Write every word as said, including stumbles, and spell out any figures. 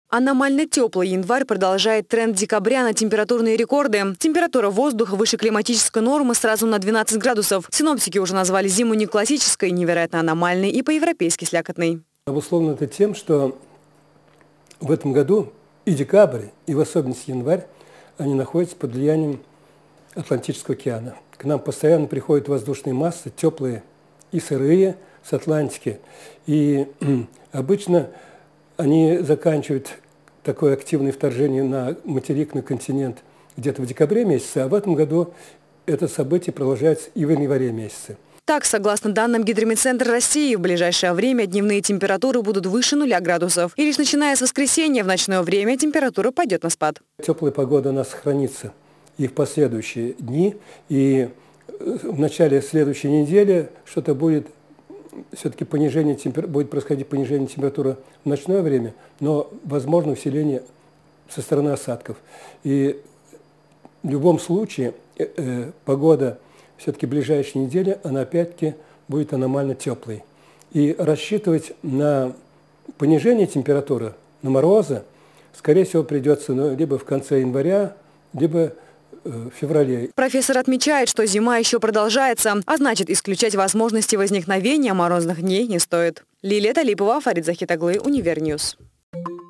Аномально теплый январь продолжает тренд декабря на температурные рекорды. Температура воздуха выше климатической нормы сразу на двенадцать градусов. Синоптики уже назвали зиму не классической, невероятно аномальной и по-европейски слякотной. Обусловлено это тем, что в этом году и декабрь, и в особенности январь, они находятся под влиянием Атлантического океана. К нам постоянно приходят воздушные массы, теплые и сырые, с Атлантики. И обычно они заканчивают такое активное вторжение на материк, на континент где-то в декабре месяце, а в этом году это событие продолжается и в январе месяце. Так, согласно данным Гидромедцентра России, в ближайшее время дневные температуры будут выше нуля градусов. И лишь начиная с воскресенья в ночное время температура пойдет на спад. Теплая погода у нас сохранится и в последующие дни, и в начале следующей недели что-то будет, все-таки понижение темпер... будет происходить понижение температуры в ночное время, но возможно усиление со стороны осадков. И в любом случае э, э, погода все-таки в ближайшей неделе, она опять-таки будет аномально теплой. И рассчитывать на понижение температуры, на морозы, скорее всего, придется ну, либо в конце января, либо в феврале. Профессор отмечает, что зима еще продолжается, а значит, исключать возможности возникновения морозных дней не стоит. Лилия Талипова, Фарид Захитаглы, Универньюз.